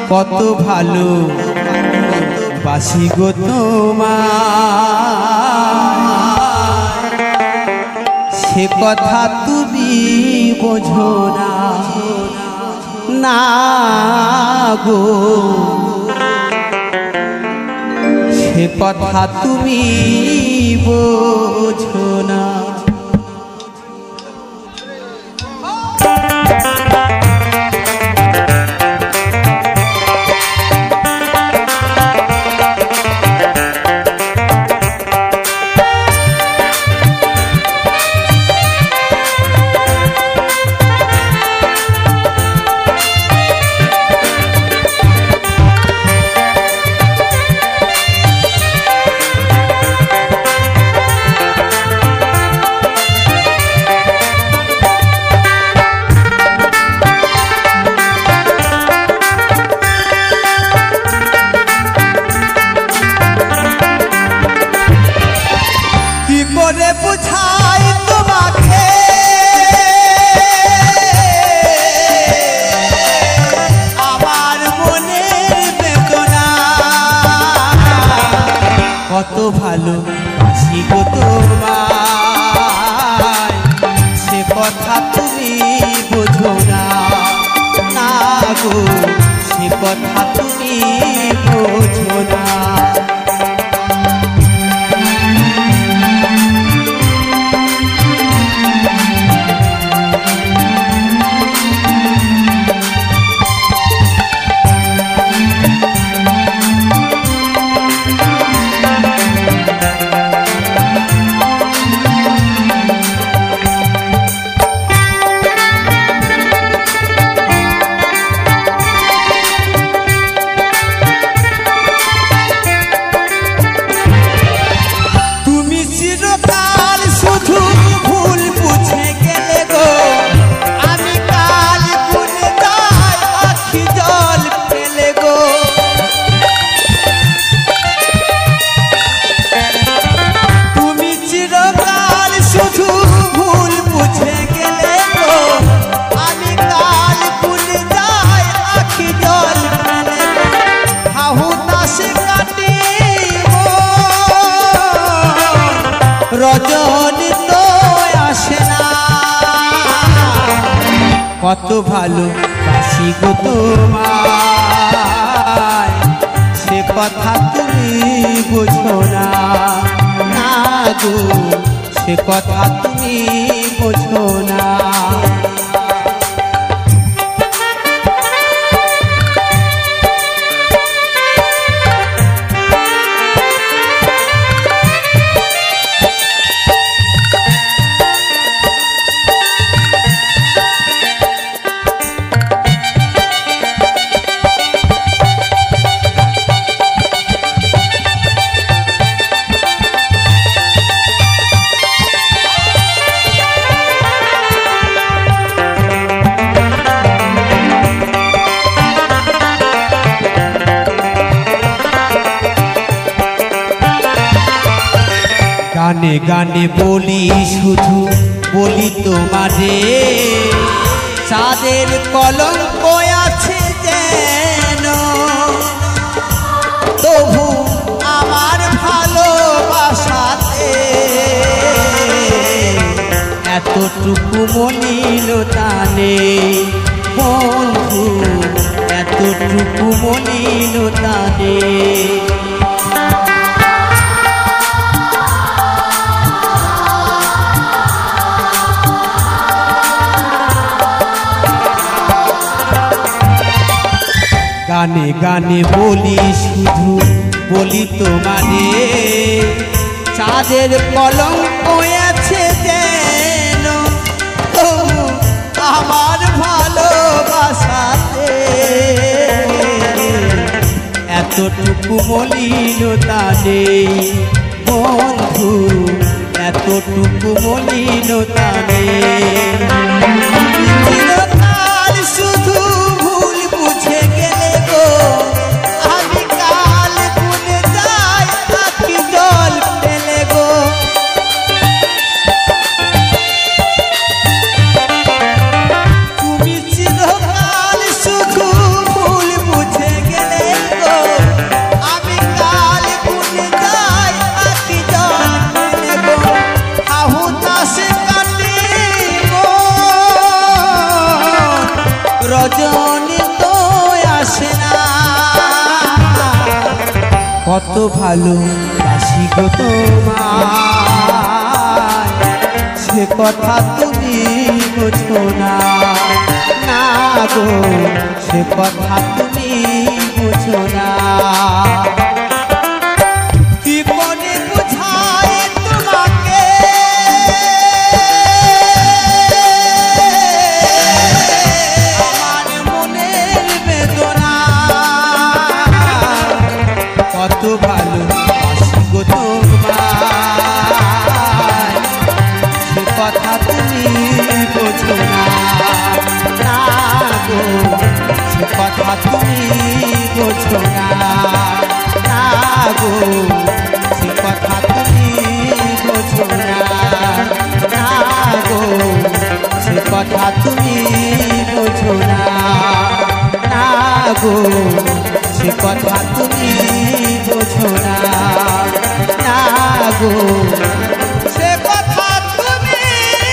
কত ভালো বাসি গো তোমার, সে কথা তুমি বোঝো না, না গো সে কথা তুমি বোঝো না। বুঝাই তোমাকে আমার মনের বেদনা, কত ভালো বাসি গো তোমায়, সে কথা তুমি বোঝো না, না গো সে কথা তুমি বোঝো না। রজনী তো আসে না, কত ভালো বাসি গো তোমায়, সে কথা তুমি বোঝো না, না গো সে কথা তুমি বোঝো না। গানে গানে বলি শুধু বলি তোমারে, চাঁদের কলঙ্ক আছে যেন, তবু আমার ভালোবাসাতে এতটুকু মলিনতা নেই বন্ধু, এতটুকু মলিনতা নেই। গানে গানে বলি শুধু বলি তোমারে, চাঁদের কলঙ্ক আছে যেন, আমার ভালোবাসাতে এতটুকু মলিনতা নেই বন্ধু, এতটুকু মলিনতা নেই। শুধু ভুল বুঝে গেলে গো, আমি কাল ভুলে যাই আখি জল ফেলে গো, তুমি চিরকাল শুধু ভুল বুঝে রজনী তো আসে না কত ভালো বাসি গো তোমায় সে কথা তুমি বোঝো না না গো সে কথা তুমি বোঝো না কি করে বুঝাই তোমাকে আমার মনের বেদনা কত ভালো বাসি গো তোমায় সে কথা তুমি বোঝো না না গো সে কথা তুমি বোঝো না না গো সে কথা তুমি বোঝো না না গো সে কথা তুমি বোঝো না না গো সে কথা তুমি বোঝো না না গো সে কথা তুমি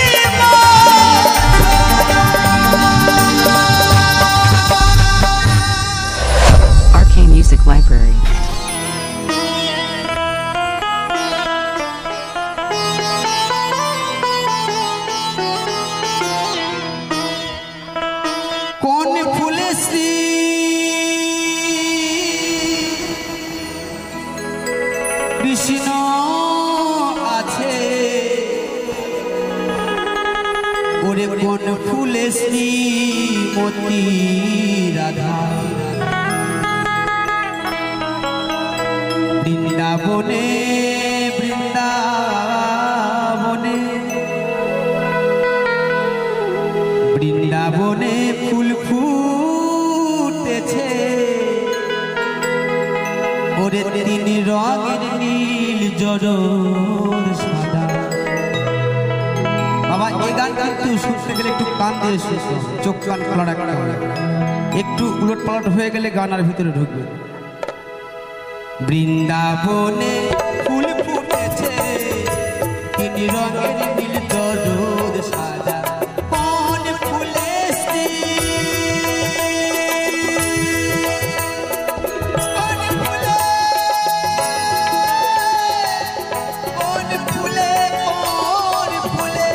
RK Music Library. কোন ফুলে শ্রী কৃষ্ণ আছে ওরে কোন ফুলে শ্রীমতী রাধা বৃন্দাবনে বৃন্দাবনে বৃন্দাবনে ফুল ফুটেছে ওরে তিন রঙের নীল জরর সাদা বাবা এই গান কিন্তু শুনতে গেলে একটু কান দিয়ে শুনতে চোখ কান খোলা রাখতে হবে একটু উলট পালট হয়ে গেলে গান আর ভিতরে ঢুকবে বৃন্দাবনে ফুল ফুটেছে তিন রঙের নীল জরর সাদা কোন ফুলে শ্রী কোন ফুলে কোন ফুলে কোন ফুলে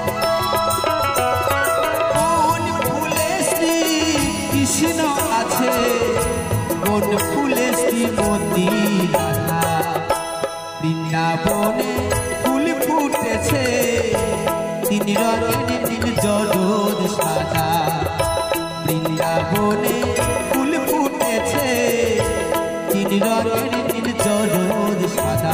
কোন ফুলে শ্রী কৃষ্ণ আছে কোন ফুলে শ্রীমতী রাধা বৃন্দাবনে ফুল ফুটেছে তিন রঙের নীল জরর সাদা বৃন্দাবনে ফুল ফুটেছে তিন রঙের নীল জরর সাদা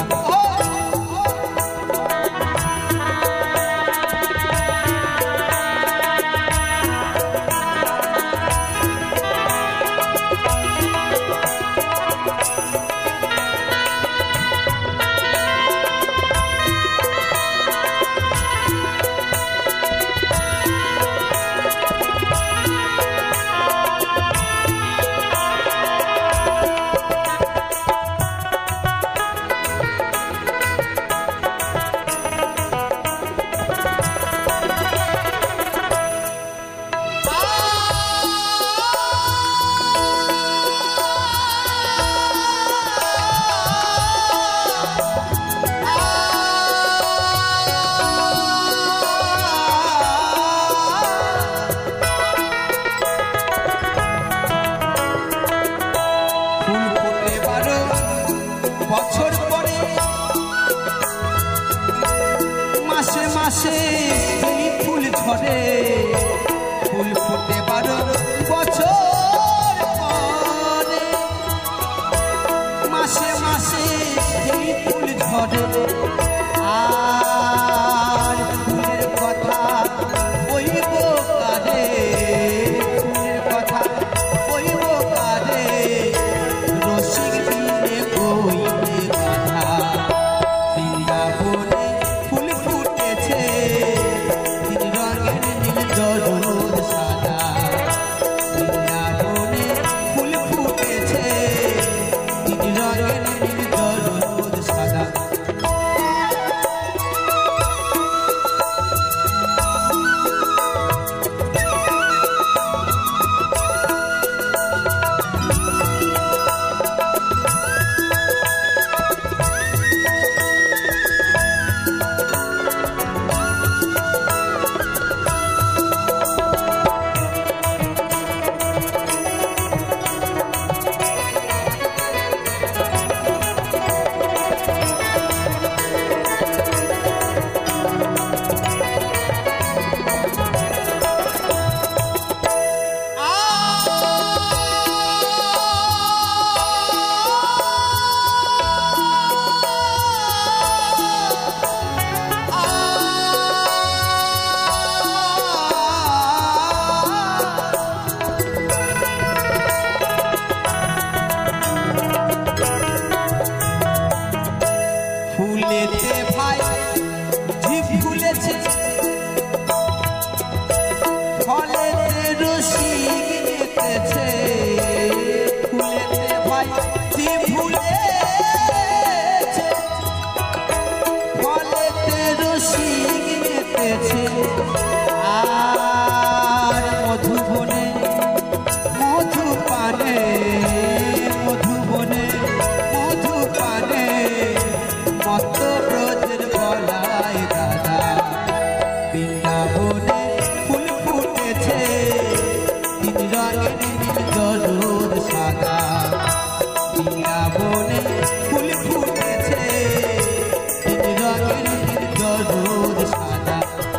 বছর পরে মাসে মাসে এই ফুল ঝরে ফুল ফুটে 12 বছর পরে মাসে মাসে এই ফুল ঝরে আর ফুলের কথা বইব কারে ফুলের কথা বইব কারে রসিক দিনে কইতে কথা বৃন্দাবনে ফুল ফুটেছে তিন রঙের নীল জরর সাদা জরুদ সাদা বৃন্দাবনে ফুল ফুটেছে তিন রঙের জরুদ সাদা।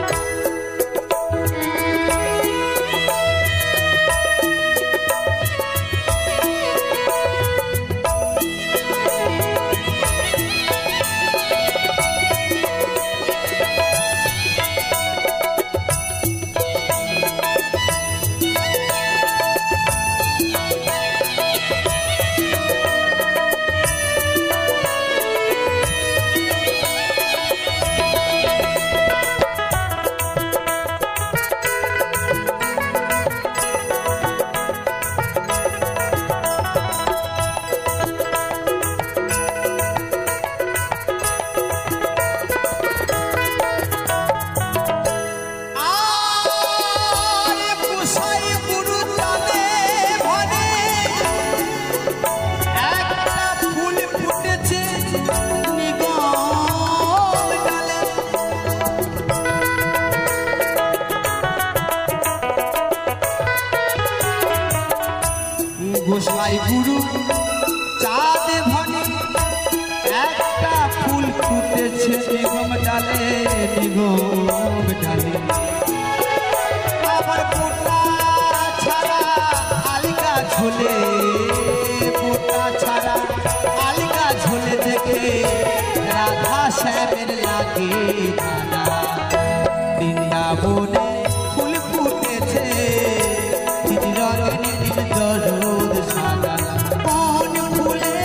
গোসাই গুরু চাঁদ ভনে একটা ফুল ফুটেছে নিগম ডালে নিগম ডালে। আবার পোটা ছাড়া আলগা ঝোলে পোটা ছাড়া আলগা ঝোলে দেখে রাধা শ্যামের লাগে ধানা। বৃন্দাবনে ফুল ফুটেছে তিন রঙের জরুদ সাদা। কোন ফুলে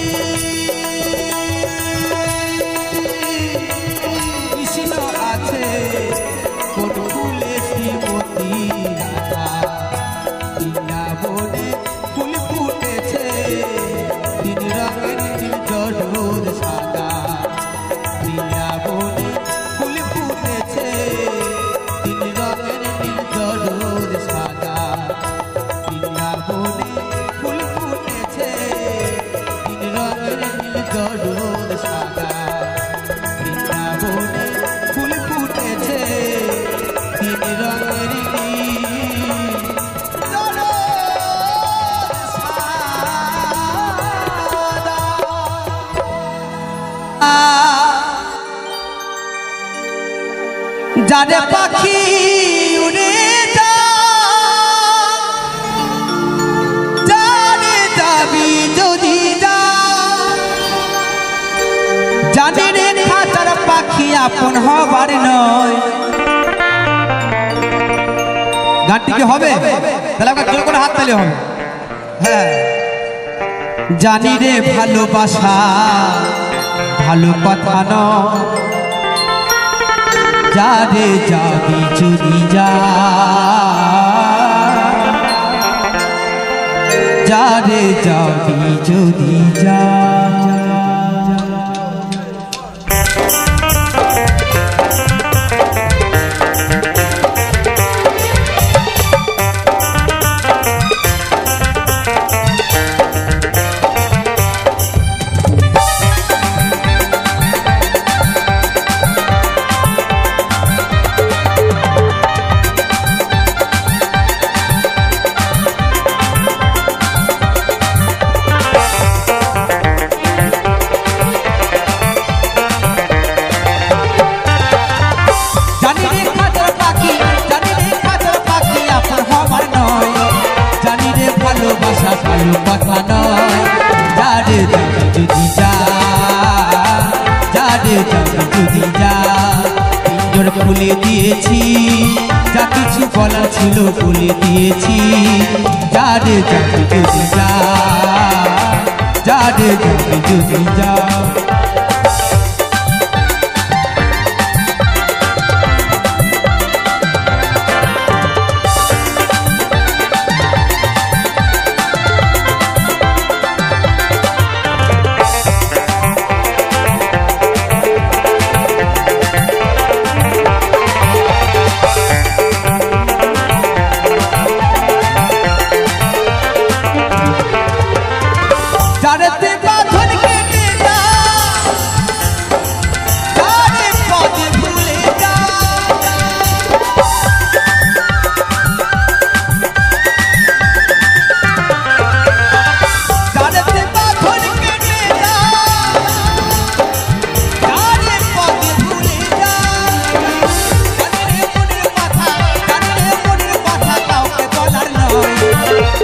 কৃষ্ণ আছে কোন ফুলে শ্রীমতী রাধা। বৃন্দাবনে ফুল ফুটেছে তিন রঙের জরুদ সাদা। বৃন্দাবনে ফুল ফুটেছে তিন রঙের জরুদ সাদা। বৃন্দাবনে ফুল ফুটেছে তিন রঙের জরুদ সাদা। বৃন্দাবনে ফুল ফুটেছে তিন রঙের জানে পাখি উড়ে যা জানে যাবি যদি যা জানে রে খাঁচার পাখি আপন হবার নয়। গানটি কি হবে? তাহলে আপনার জোর করে হাত তালে হবে। হ্যাঁ, জানি রে ভালোবাসা ভালো কথা নয়। যারে যাবি যদি যা যারে যাবি যদি যা। ভালোবাসা ভালো কথা নয়। যারে যাবে যদি যা যারে যাবে যদি যা। পিঞ্জর খুলে দিয়েছি যা কিছু বলা ছিল বলে দিয়েছি। যারে যাবে যদি যা যারে যাবে যদি যা।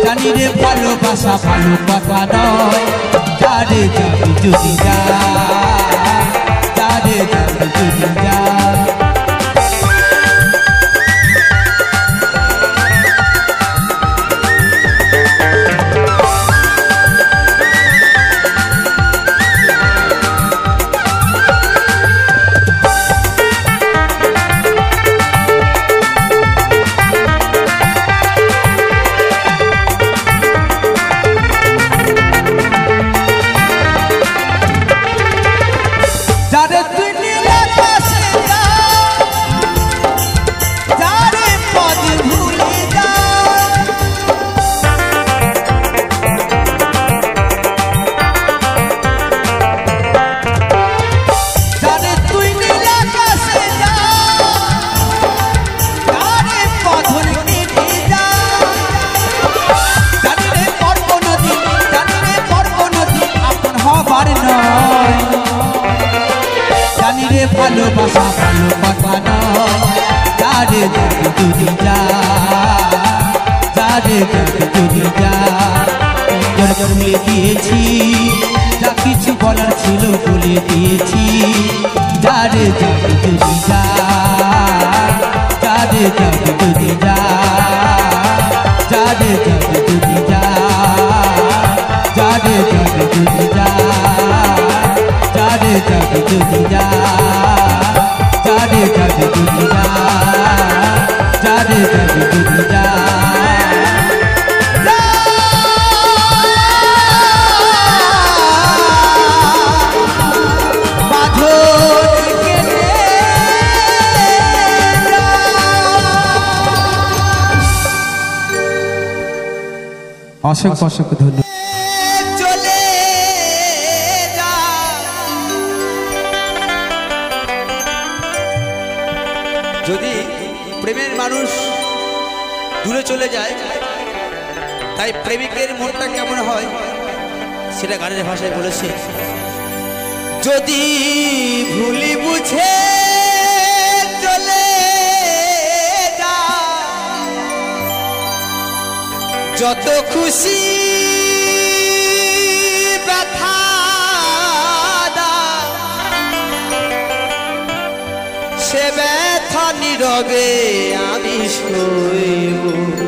জানি রে ভালোবাসা ভালো কথা নয়, যারে যাবি যদি যা, যারে যাবি যদি যা। ভালোবাসা ভালো কথা নয়, যারে যাবি যদি যা, যারে যাবি যদি যা। ভুলে দিয়েছি যা কিছু বলার ছিল বলে দিয়েছি, যারে যাবি যদি যা, যারে যাবি যদি যা, যারে যাবি যদি যা, যারে যাবি যদি যা, যারে যাবি যদি যা, যারে যাবি যদি যা, যারে যাবি যদি যা। অসংখ্য অসংখ্য ধন্যবাদ। চলে যা, যদি প্রেমের মানুষ দূরে চলে যায়, তাই প্রেমিকের মনটা কেমন হয় সেটা গানের ভাষায় বলেছে। যদি ভুলি বুঝে চলে যা, যত খুশি ব্যথা দা, সে ব্যথা নীরবে আমি সইব,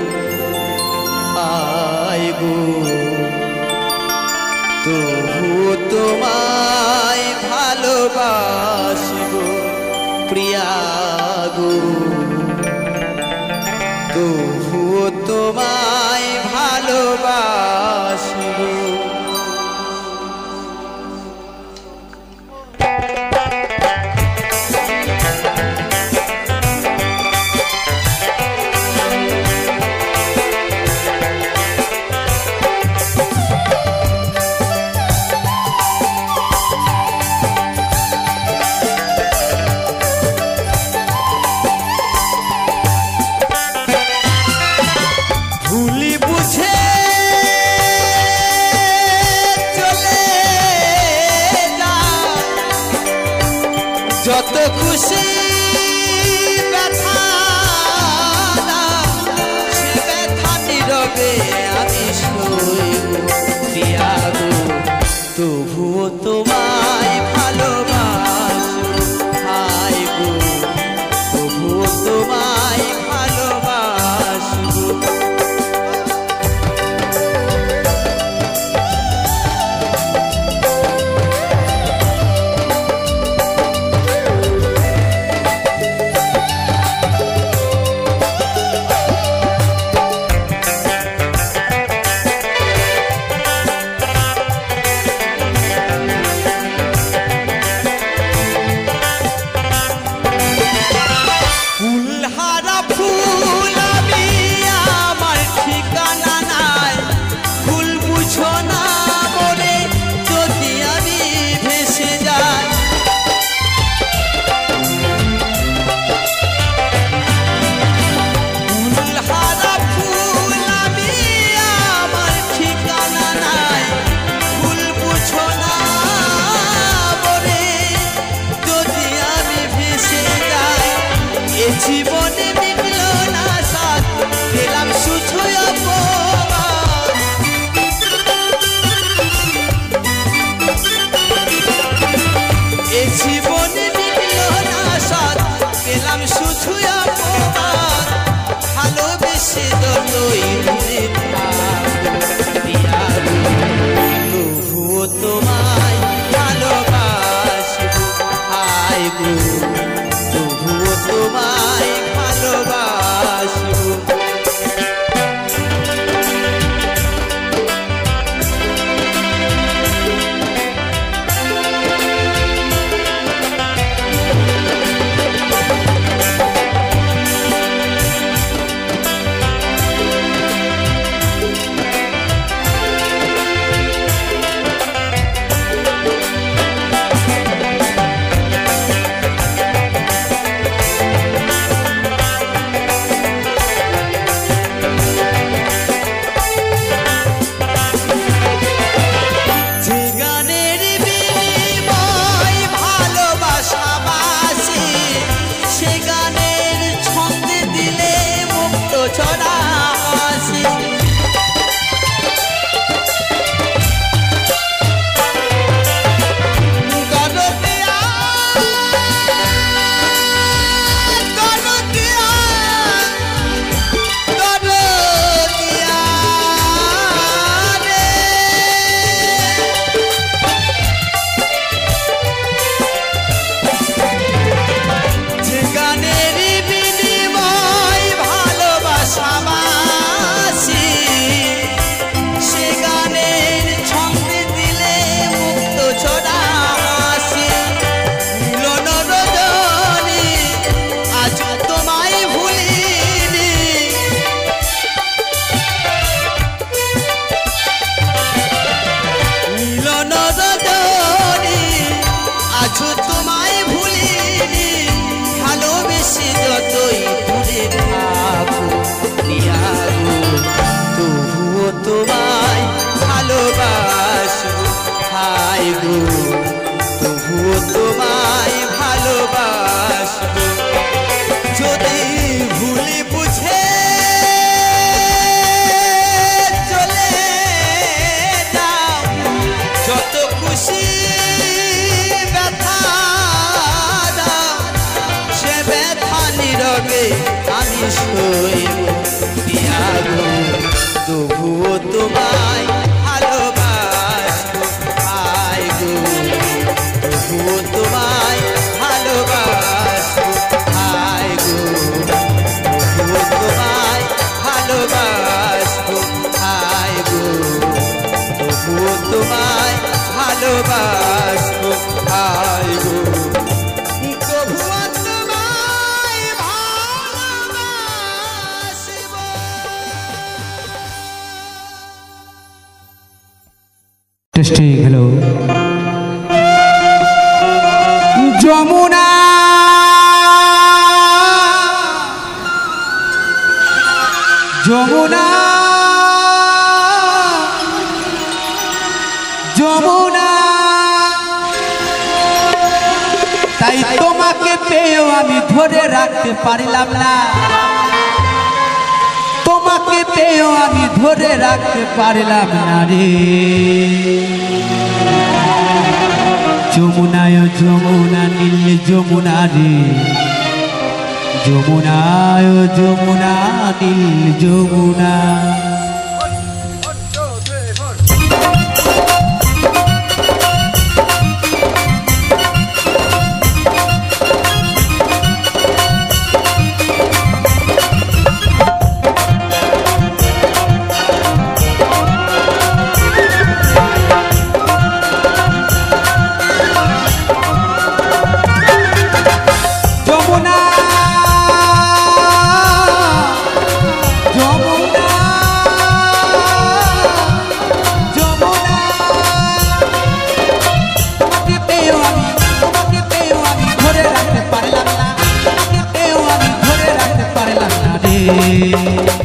আইগো তবু তোমায় ভালোবাসিব প্রিয়া গো, তবু তোমায় ভালোবাসিব। তোমায় ভালোবাসবো হায় গো তবুও তোমায় ভালোবাসবো হায় গো তবুও তোমায় ভালোবাসবো হায় গো তবুও তোমায় ভালোবাসবো হায় গো তবুও তোমায় ভালোবাসবো। টেস্টিং হ্যালো যমুনা যমুনা যমুনা তাই তোমাকে পেয়েও আমি ধরে রাখতে পারলাম না তোমাকে পেয়েও আমি ধরে রাখতে পারলাম না রে যমুনায় যমুনা নীল যমুনা রে যমুনায় যমুনা নীল যমুনা রে